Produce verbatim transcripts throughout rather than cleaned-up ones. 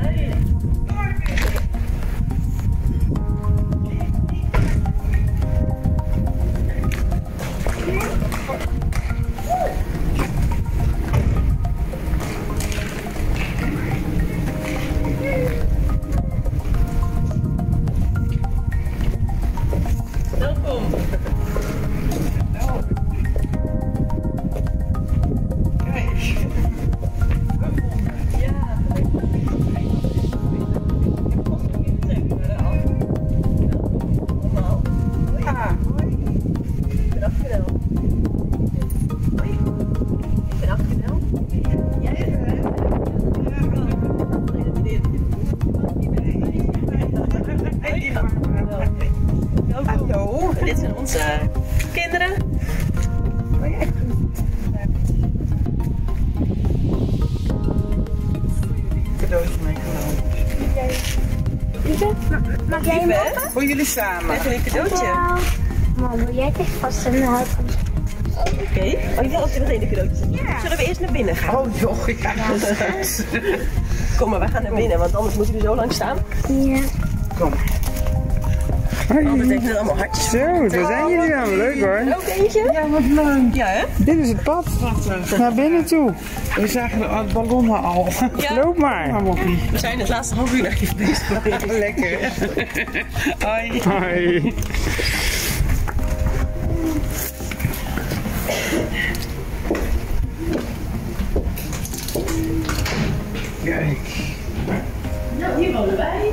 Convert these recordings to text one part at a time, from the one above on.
Hallo. Dit zijn onze kinderen. Cadeautje meegenomen. Mag jij hem open? Voor jullie samen. Even een cadeautje. Mama, jij krijgt vast een hout. Oké. Okay. Oh, je wil ook meteen een cadeautje. Ja. Zullen we eerst naar binnen gaan? Oh joh, ja. Kom maar, we gaan naar binnen, want anders moeten we zo lang staan. Ja. Kom. Oh, dat betekent allemaal hartjes. Zo, daar zijn jullie dan. Leuk hoor. Ook eentje? Ja, wat leuk. Ja, hè? Dit is het pad. Naar binnen toe. We zagen de ballonnen al. Ja. Loop maar. We zijn het laatste half uur nog even bezig geweest. Lekker. Hoi. Hoi. Kijk. Nou, hier wonen wij.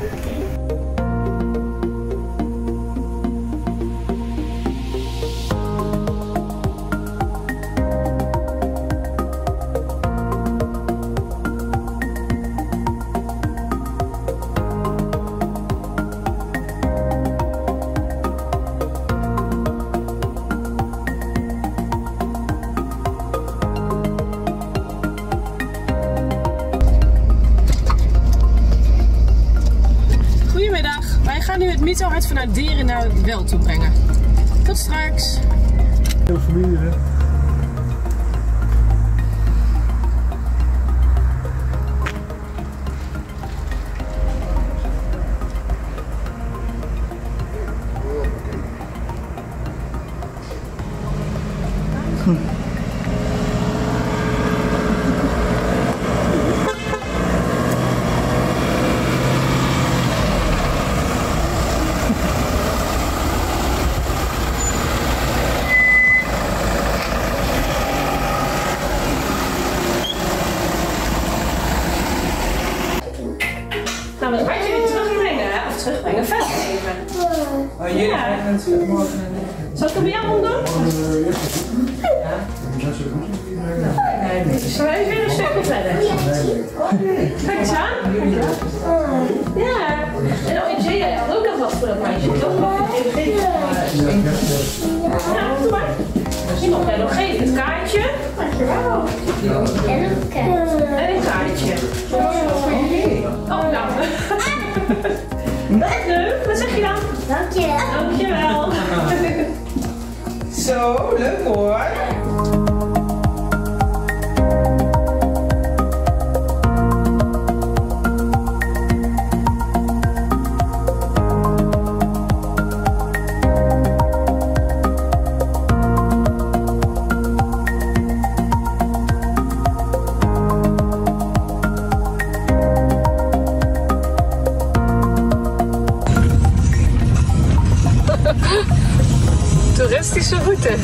Wij gaan nu het mytho-hart vanuit Dieren naar het wel toe brengen. Tot straks! Heel familie, hè? Hm. Gaan we het hartje weer terugbrengen, hè? Of terugbrengen, vastgeven. Oh, jullie Ja. zijn morgen. Zal ik het bij jou doen? Ja. Zullen we even weer een stukje verder? Kijk eens aan. Ja. En oh, Jay, jij had ook nog wat voor dat meisje, toch? Mag ik het even geven? Ja, doe maar. Je mag jij nog geven, het kaartje. Dankjewel. En een kaartje. En een kaartje. Oh, nou. Wat leuk. Wat zeg je dan? Dankjewel. Dankjewel. Zo, leuk hoor. Toeristische route.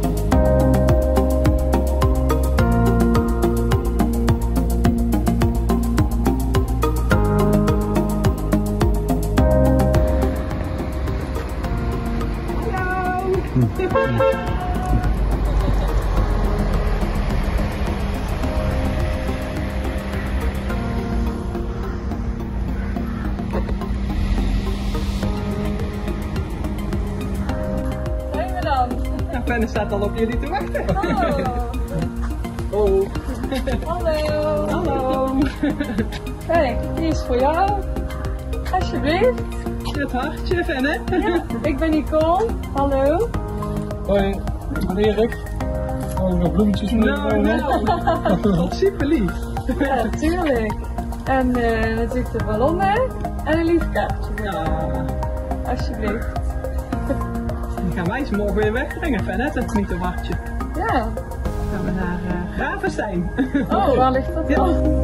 En staat al op jullie te wachten. Oh. Oh. Hallo. Hallo. Kijk, die is voor jou. Alsjeblieft. Het hartje, Fenne. Ja, ik ben Nicole. Hallo. Hoi, ik ben Erik. Oh, nog bloemetjes Nou, nou. Super lief. Ja, tuurlijk. En uh, natuurlijk de ballonnen en een lief kaartje. Ja. Alsjeblieft. Die gaan wij ze morgen weer wegbrengen, Fan, hè? Dat mietenwartje. Ja. Gaan we naar uh, Ravenstein. Oh, waar ligt dat dan? Ja.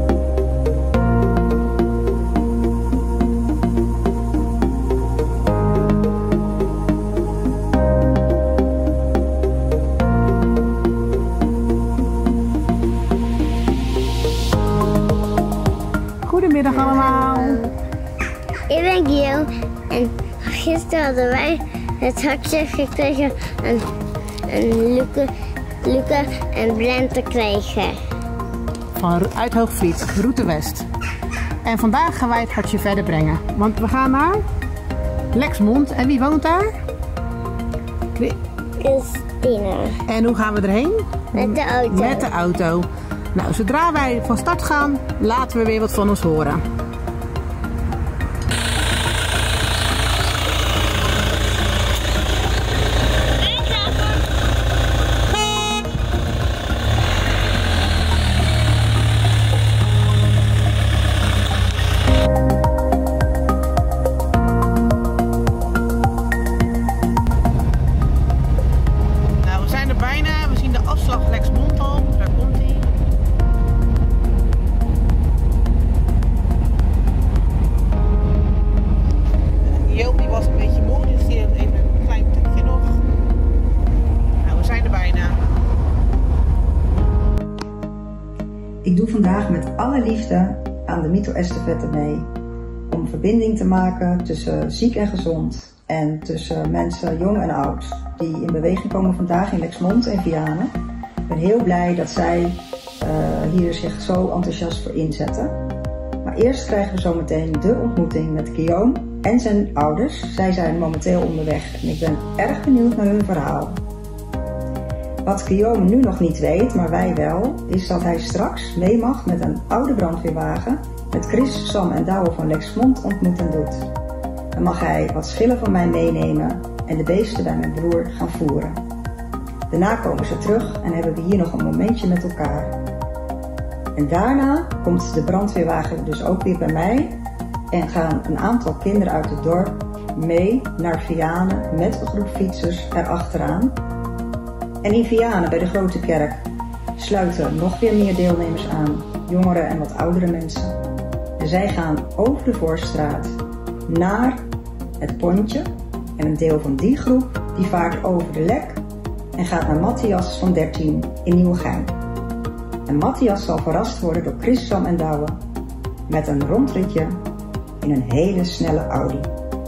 Goedemiddag allemaal. Ik ben Gio en gisteren hadden wij het hartje gekregen en, en Luca, Luca en Brente kregen. Van uit Hoogvliet, route West. En vandaag gaan wij het hartje verder brengen. Want we gaan naar Lexmond. En wie woont daar? Christina. En hoe gaan we erheen? Met de auto. Met de auto. Nou, zodra wij van start gaan, laten we weer wat van ons horen. Nou, we zijn er bijna. We zien de afslag Lexmond al. Daar komt hij. Joop die was een beetje moe, dus die heeft even een klein tukje nog. Nou, we zijn er bijna. Ik doe vandaag met alle liefde aan de Mytho-estafette mee. Om verbinding te maken tussen ziek en gezond. En tussen mensen jong en oud. Die in beweging komen vandaag in Lexmond en Vianen. Ik ben heel blij dat zij uh, hier zich zo enthousiast voor inzetten. Maar eerst krijgen we zometeen de ontmoeting met Guillaume en zijn ouders. Zij zijn momenteel onderweg en ik ben erg benieuwd naar hun verhaal. Wat Guillaume nu nog niet weet, maar wij wel, is dat hij straks mee mag met een oude brandweerwagen met Chris, Sam en Douwe van Lexmond ontmoet en doet. Dan mag hij wat schillen van mij meenemen en de beesten bij mijn broer gaan voeren. Daarna komen ze terug en hebben we hier nog een momentje met elkaar. En daarna komt de brandweerwagen dus ook weer bij mij en gaan een aantal kinderen uit het dorp mee naar Vianen met een groep fietsers erachteraan. En in Vianen bij de grote kerk sluiten nog weer meer deelnemers aan, jongeren en wat oudere mensen. En zij gaan over de Voorstraat naar het pontje en een deel van die groep die vaart over de Lek en gaat naar Matthias van dertien in Nieuwegein. En Matthias zal verrast worden door Chris, Sam en Douwe met een rondritje in een hele snelle Audi.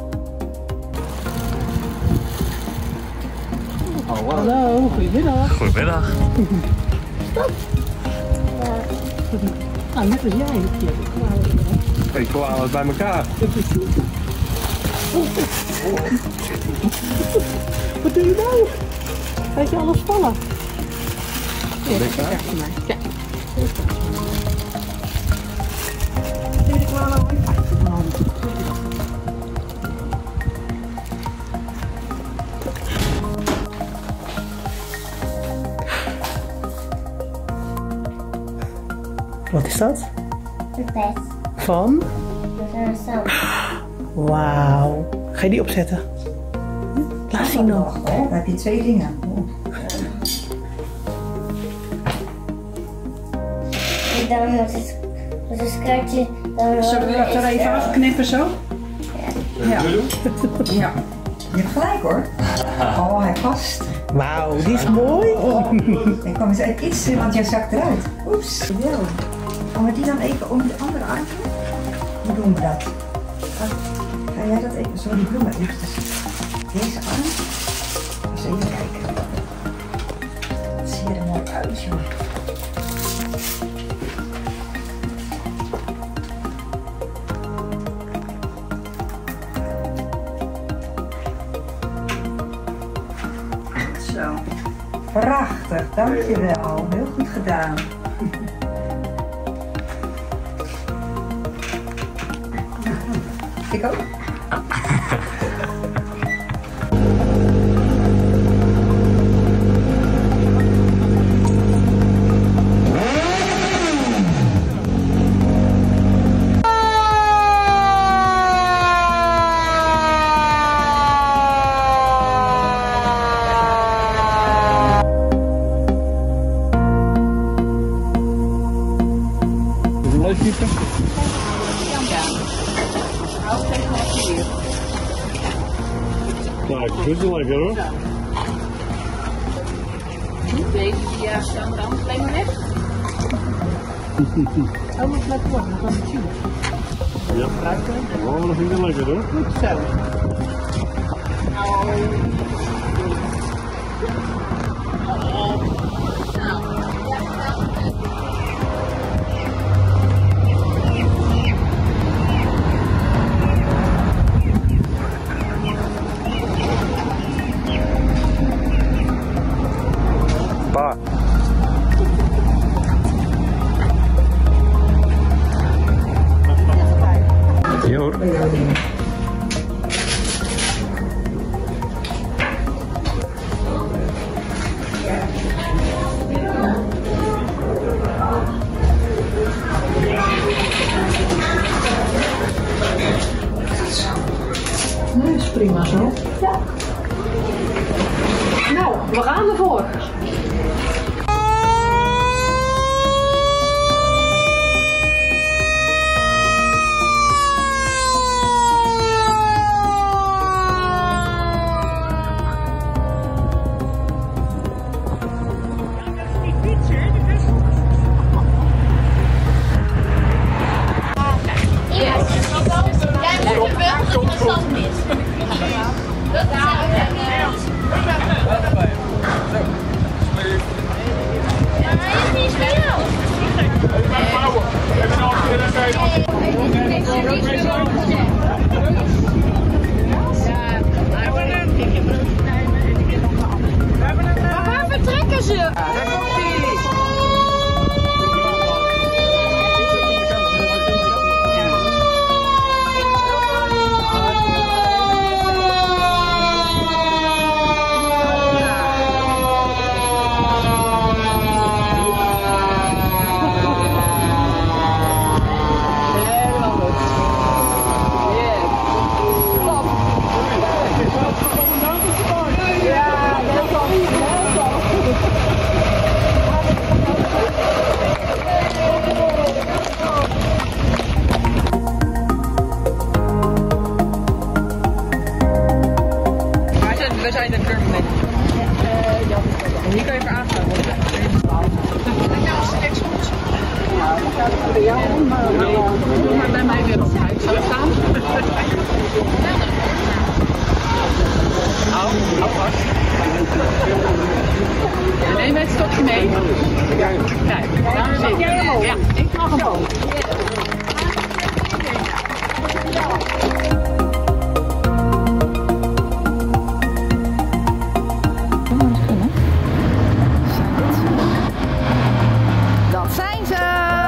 Oh, wow. Hallo, goedemiddag. Goedemiddag. Stop. Nou, net als jij. Ik voel alles bij elkaar. Wat doe je nou? Laat je alles vallen? Ja, dat is echt voor mij. Ja. Dit is wel een hand. Wat is dat? De pet. Van? Dat is een zo. Wauw. Ga je die opzetten? Laat zien nog. Dan heb je twee dingen. En dan moet het, moet het kaartje. Dan Zullen we dat er even afknippen zo? Ja. Ja. Je hebt gelijk hoor. Oh, hij past. Wauw, die is mooi. Ik kwam eens even iets, want jij zakt eruit. Oeps. Ja. Gaan we die dan even om de andere arm? Hoe doen we dat? Ga jij dat even, zo die bloemen eerst. Deze arm. Eens even kijken. Het ziet er mooi uit, joh. Zo. Prachtig, dankjewel. Heel goed gedaan. Ik ook. Dit is lekker hoor. Deze die ja, staan er anders alleen maar weg. Oh, dat lekker worden, dan kan het zien. Ja, oh, dat vind ik lekker hoor. Goed zo. Pa. Ja hoor. Dat is prima zo. Ja. Nou, we gaan ervoor. Waar vertrekken ze? We zijn er curve mee. Uh, ja. En hier kan je even aangaan. Ja, maar doe maar bij mij weer op huis. Zal ik staan? Hou, hou vast. Neem het stokje mee. Kijk, daar zit ik. Ja, ik mag hem ook. Dat zijn ze!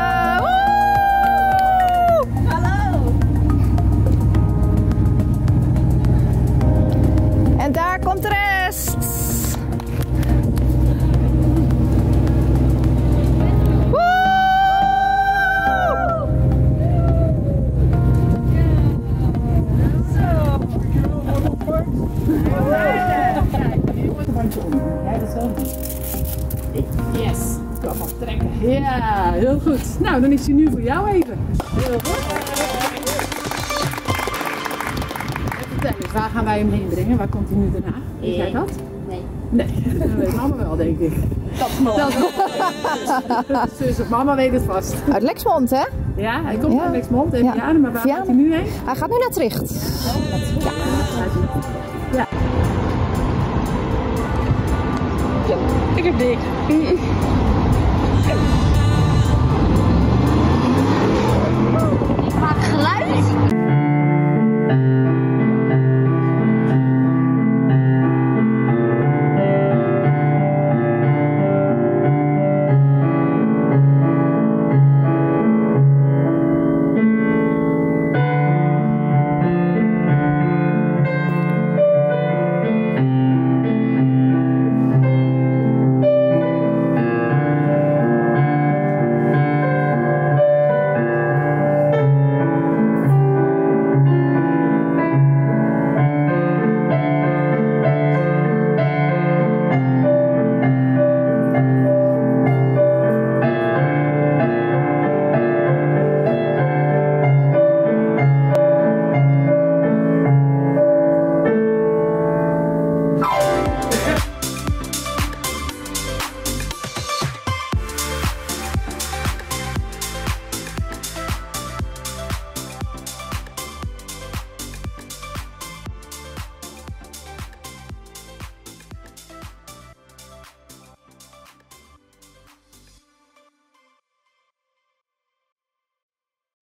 Hallo! En daar komt de rest! Yes, kan nog trekken. Ja, heel goed. Nou, dan is hij nu voor jou even. Heel goed. En vertel eens, waar gaan wij hem heen brengen? Waar komt hij nu daarna? Weet jij dat? Nee. Nee, dat weet mama wel, denk ik. Dat is mooi. Zus of mama weet het vast. Uit Lexmond, hè? Ja, hij komt Ja. uit Lexmond en Ja. Vianen, maar waar Vianen. gaat hij nu heen? Hij gaat nu naar Tricht. Ja. Ik heb dik.